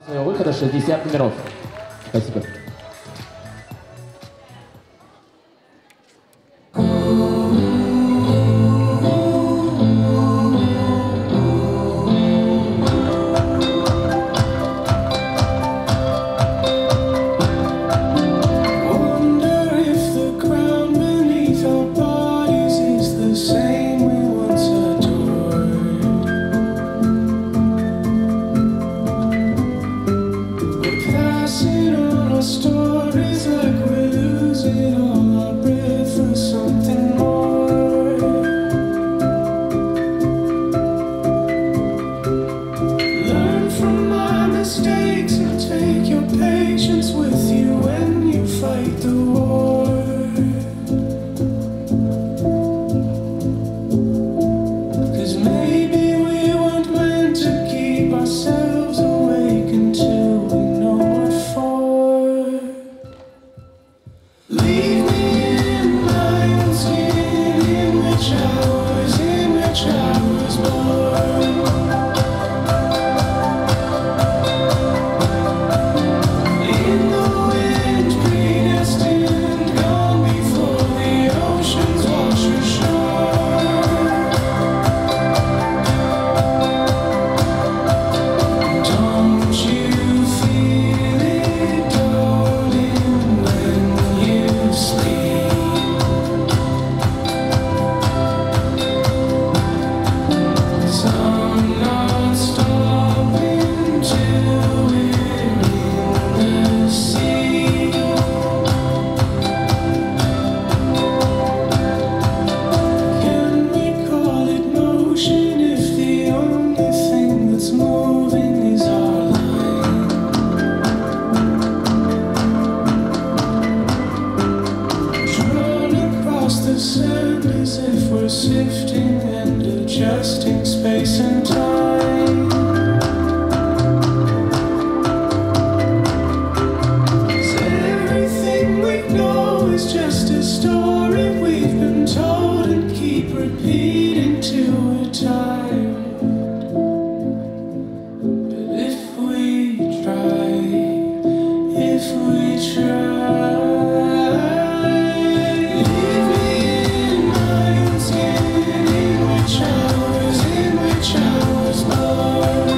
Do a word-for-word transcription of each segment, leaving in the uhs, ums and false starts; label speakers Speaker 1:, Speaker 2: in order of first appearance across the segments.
Speaker 1: Своего выхода шестьдесят номеров. Спасибо.
Speaker 2: Stories like we're losing all our breath for something more. Learn from my mistakes and take your patience with you when you fight the war. 'Cause maybe we weren't meant to keep ourselves awake until we know what for. Leave me in my own skin, in which I was, in which I was born. In the wind, predestined, gone before the oceans wash ashore. Don't you feel it, darling, when you sleep? 'Cause I'm not stopping till we're in the sea. Can we call it motion if the only thing that's moving is our line? Drawn across the sand as if we're sifting and adjusting space and time. 'Cause everything we know is just a story we've been told and keep repeating till we're tired. But if we try, if we try, leave me in my own skin, in which I was, in which I was born.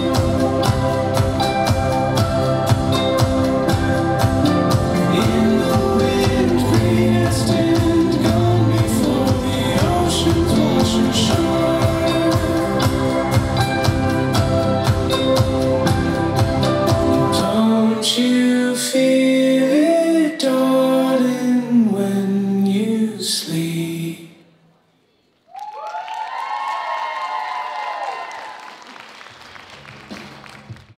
Speaker 2: In the wind, predestined, gone before the oceans wash ashore. Don't you feel it, darling, when you sleep?